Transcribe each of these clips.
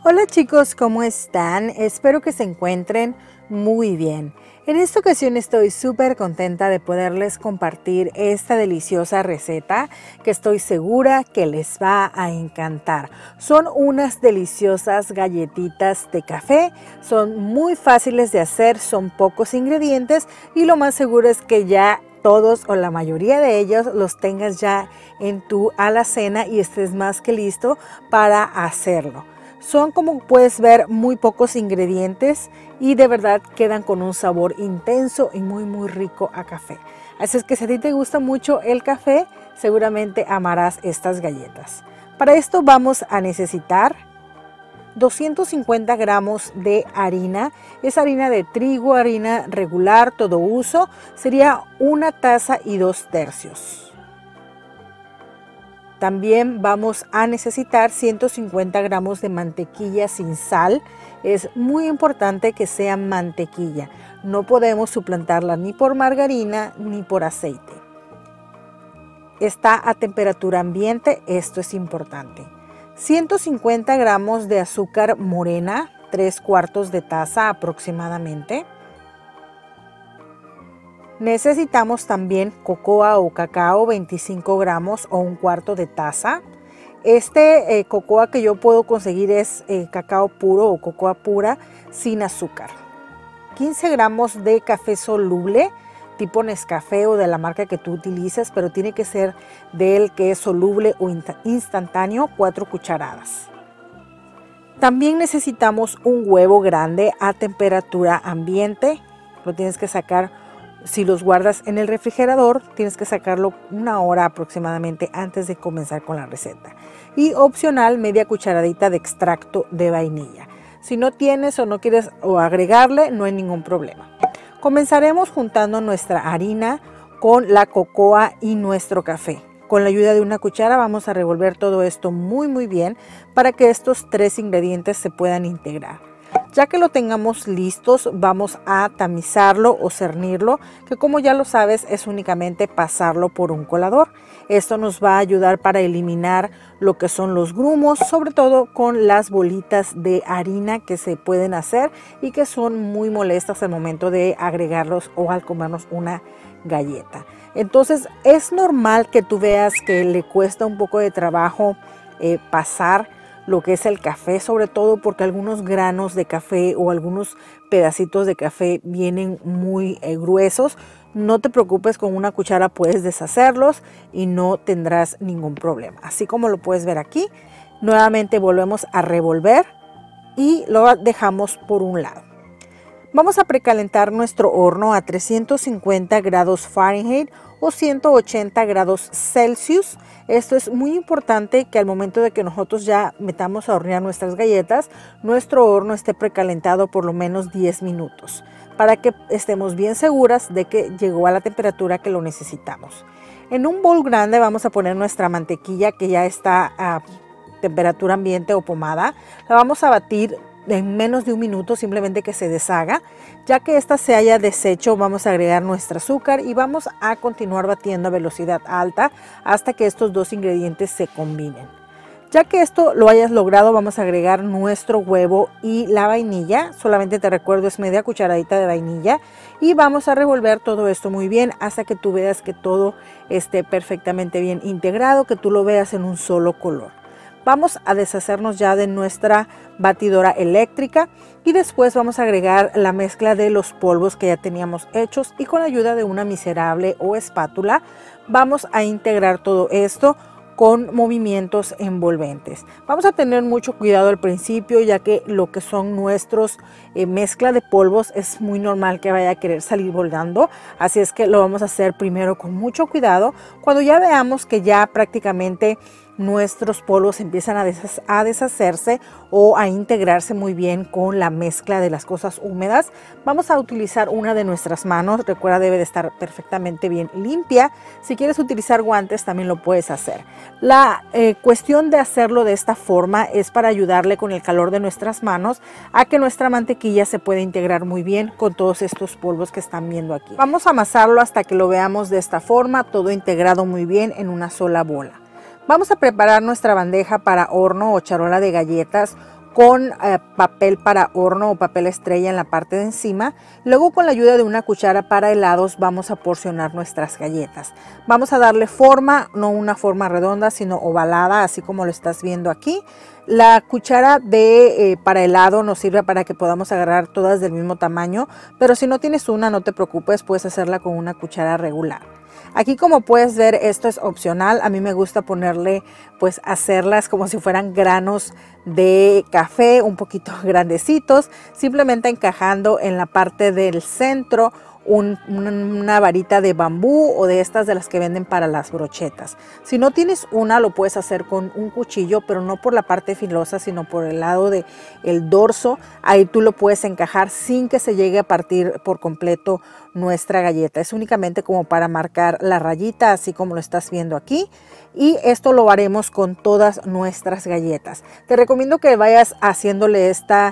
Hola chicos, ¿cómo están? Espero que se encuentren muy bien. En esta ocasión estoy súper contenta de poderles compartir esta deliciosa receta que estoy segura que les va a encantar. Son unas deliciosas galletitas de café, son muy fáciles de hacer, son pocos ingredientes y lo más seguro es que ya todos o la mayoría de ellos los tengas ya en tu alacena y estés más que listo para hacerlo. Son, como puedes ver, muy pocos ingredientes y de verdad quedan con un sabor intenso y muy rico a café. Así es que si a ti te gusta mucho el café, seguramente amarás estas galletas. Para esto vamos a necesitar 250 gramos de harina. Es harina de trigo, harina regular, todo uso. Sería 1 taza y 2/3. También vamos a necesitar 150 gramos de mantequilla sin sal. Es muy importante que sea mantequilla. No podemos suplantarla ni por margarina ni por aceite. Está a temperatura ambiente, esto es importante. 150 gramos de azúcar morena, 3/4 de taza aproximadamente. Necesitamos también cocoa o cacao, 25 gramos o 1/4 de taza. Este cocoa que yo puedo conseguir es cacao puro o cocoa pura sin azúcar. 15 gramos de café soluble, tipo Nescafé o de la marca que tú utilices, pero tiene que ser del que es soluble o instantáneo, 4 cucharadas. También necesitamos un huevo grande a temperatura ambiente. Lo tienes que sacar. Si los guardas en el refrigerador, tienes que sacarlo 1 hora aproximadamente antes de comenzar con la receta. Y opcional, media cucharadita de extracto de vainilla. Si no tienes o no quieres agregarle, no hay ningún problema. Comenzaremos juntando nuestra harina con la cocoa y nuestro café. Con la ayuda de una cuchara vamos a revolver todo esto muy bien para que estos 3 ingredientes se puedan integrar. Ya que lo tengamos listos, vamos a tamizarlo o cernirlo, que como ya lo sabes es únicamente pasarlo por un colador. Esto nos va a ayudar para eliminar lo que son los grumos, sobre todo con las bolitas de harina que se pueden hacer y que son muy molestas al momento de agregarlos o al comernos una galleta. Entonces es normal que tú veas que le cuesta un poco de trabajo pasar lo que es el café, sobre todo porque algunos granos de café o algunos pedacitos de café vienen muy gruesos. No te preocupes, con una cuchara puedes deshacerlos y no tendrás ningún problema. Así como lo puedes ver aquí, nuevamente volvemos a revolver y lo dejamos por un lado. Vamos a precalentar nuestro horno a 350 grados Fahrenheit o 180 grados Celsius. Esto es muy importante, que al momento de que nosotros ya metamos a hornear nuestras galletas, nuestro horno esté precalentado por lo menos 10 minutos para que estemos bien seguras de que llegó a la temperatura que lo necesitamos. En un bol grande vamos a poner nuestra mantequilla que ya está a temperatura ambiente o pomada. La vamos a batir en menos de 1 minuto, simplemente que se deshaga. Ya que esta se haya deshecho, vamos a agregar nuestro azúcar y vamos a continuar batiendo a velocidad alta hasta que estos 2 ingredientes se combinen. Ya que esto lo hayas logrado, vamos a agregar nuestro huevo y la vainilla. Solamente te recuerdo, es media cucharadita de vainilla. Y vamos a revolver todo esto muy bien hasta que tú veas que todo esté perfectamente bien integrado, que tú lo veas en un solo color. Vamos a deshacernos ya de nuestra batidora eléctrica y después vamos a agregar la mezcla de los polvos que ya teníamos hechos y con la ayuda de una miserable o espátula vamos a integrar todo esto con movimientos envolventes. Vamos a tener mucho cuidado al principio, ya que lo que son nuestros mezcla de polvos es muy normal que vaya a querer salir volando, así es que lo vamos a hacer primero con mucho cuidado. Cuando ya veamos que ya prácticamente nuestros polvos empiezan a deshacerse o a integrarse muy bien con la mezcla de las cosas húmedas, vamos a utilizar una de nuestras manos. Recuerda, debe de estar perfectamente bien limpia. Si quieres utilizar guantes también lo puedes hacer. La cuestión de hacerlo de esta forma es para ayudarle con el calor de nuestras manos a que nuestra mantequilla se pueda integrar muy bien con todos estos polvos que están viendo aquí. Vamos a amasarlo hasta que lo veamos de esta forma, todo integrado muy bien en una sola bola. Vamos a preparar nuestra bandeja para horno o charola de galletas con papel para horno o papel estrella en la parte de encima. Luego, con la ayuda de una cuchara para helados, vamos a porcionar nuestras galletas. Vamos a darle forma, no una forma redonda, sino ovalada, así como lo estás viendo aquí. La cuchara para helado nos sirve para que podamos agarrar todas del mismo tamaño, pero si no tienes una, no te preocupes, puedes hacerla con una cuchara regular. Aquí, como puedes ver, esto es opcional. A mí me gusta ponerle, pues hacerlas como si fueran granos de café, un poquito grandecitos, simplemente encajando en la parte del centro una varita de bambú o de estas de las que venden para las brochetas. Si no tienes una, lo puedes hacer con un cuchillo, pero no por la parte filosa, sino por el lado del dorso. Ahí tú lo puedes encajar sin que se llegue a partir por completo nuestra galleta. Es únicamente como para marcar la rayita, así como lo estás viendo aquí. Y esto lo haremos con todas nuestras galletas. Te recomiendo que vayas haciéndole esta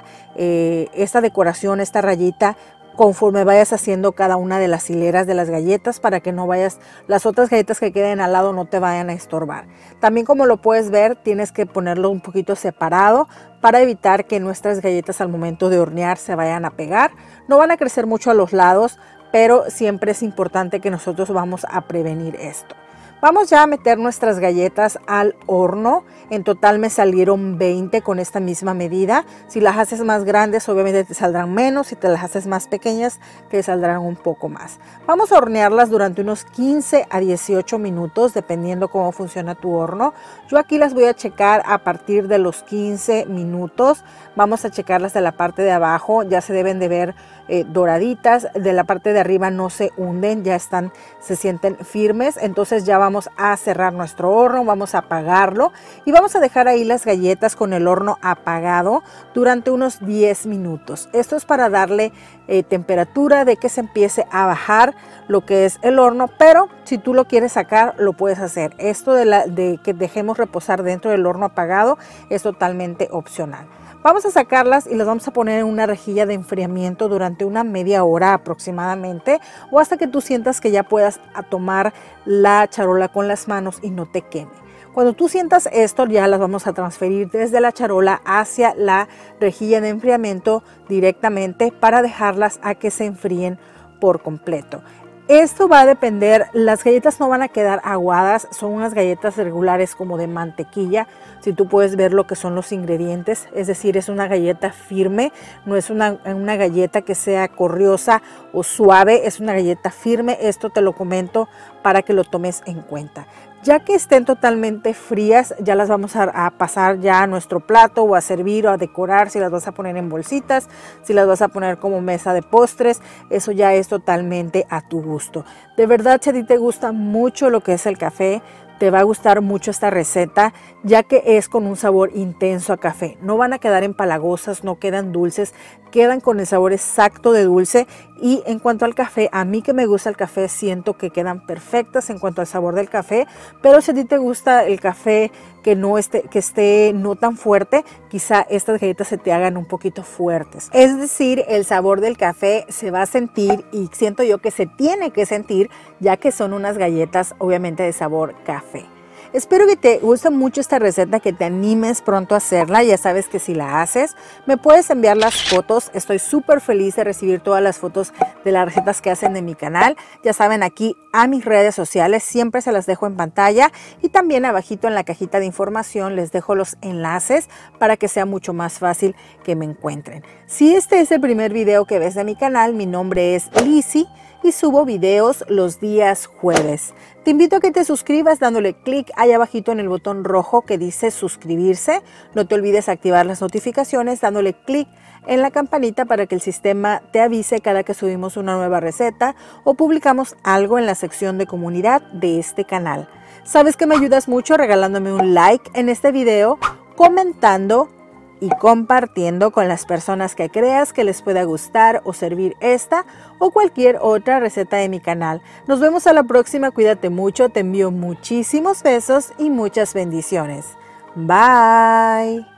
decoración, esta rayita, conforme vayas haciendo cada una de las hileras de las galletas, para que no vayas, las otras galletas que queden al lado no te vayan a estorbar. También, como lo puedes ver, tienes que ponerlo un poquito separado para evitar que nuestras galletas al momento de hornear se vayan a pegar. No van a crecer mucho a los lados, pero siempre es importante que nosotros vamos a prevenir esto. Vamos ya a meter nuestras galletas al horno. En total me salieron 20 con esta misma medida. Si las haces más grandes, obviamente te saldrán menos. Si te las haces más pequeñas, te saldrán un poco más. Vamos a hornearlas durante unos 15 a 18 minutos, dependiendo cómo funciona tu horno. Yo aquí las voy a checar a partir de los 15 minutos. Vamos a checarlas de la parte de abajo. Ya se deben de ver doraditas. De la parte de arriba no se hunden, ya se sienten firmes. Entonces ya vamos a cerrar nuestro horno, vamos a apagarlo y vamos a dejar ahí las galletas con el horno apagado durante unos 10 minutos. Esto es para darle temperatura, de que se empiece a bajar lo que es el horno, pero si tú lo quieres sacar, lo puedes hacer. Esto de que dejemos reposar dentro del horno apagado es totalmente opcional. Vamos a sacarlas y las vamos a poner en una rejilla de enfriamiento durante una media hora aproximadamente, o hasta que tú sientas que ya puedas tomar la charola con las manos y no te queme. Cuando tú sientas esto, ya las vamos a transferir desde la charola hacia la rejilla de enfriamiento directamente, para dejarlas a que se enfríen por completo. Esto va a depender, las galletas no van a quedar aguadas, son unas galletas regulares como de mantequilla. Si tú puedes ver lo que son los ingredientes, es decir, es una galleta firme, no es una galleta que sea corriosa o suave, es una galleta firme. Esto te lo comento para que lo tomes en cuenta. Ya que estén totalmente frías, ya las vamos a pasar ya a nuestro plato, o a servir o a decorar. Si las vas a poner en bolsitas, si las vas a poner como mesa de postres, eso ya es totalmente a tu gusto. De verdad, si a ti te gusta mucho lo que es el café, te va a gustar mucho esta receta, ya que es con un sabor intenso a café. No van a quedar empalagosas, no quedan dulces, quedan con el sabor exacto de dulce. Y en cuanto al café, a mí que me gusta el café, siento que quedan perfectas en cuanto al sabor del café. Pero si a ti te gusta el café que esté no tan fuerte, quizá estas galletas se te hagan un poquito fuertes. Es decir, el sabor del café se va a sentir, y siento yo que se tiene que sentir, ya que son unas galletas obviamente de sabor café. Espero que te guste mucho esta receta, que te animes pronto a hacerla. Ya sabes que si la haces, me puedes enviar las fotos. Estoy súper feliz de recibir todas las fotos de las recetas que hacen de mi canal. Ya saben, aquí a mis redes sociales siempre se las dejo en pantalla, y también abajito en la cajita de información les dejo los enlaces para que sea mucho más fácil que me encuentren. Si este es el primer video que ves de mi canal, mi nombre es Lizzy y subo videos los días jueves. Te invito a que te suscribas dándole clic ahí abajito en el botón rojo que dice suscribirse. No te olvides activar las notificaciones dándole clic en la campanita para que el sistema te avise cada que subimos una nueva receta o publicamos algo en la sección de comunidad de este canal. Sabes que me ayudas mucho regalándome un like en este video, comentando y compartiendo con las personas que creas que les pueda gustar o servir esta o cualquier otra receta de mi canal. Nos vemos a la próxima, cuídate mucho, te envío muchísimos besos y muchas bendiciones. Bye.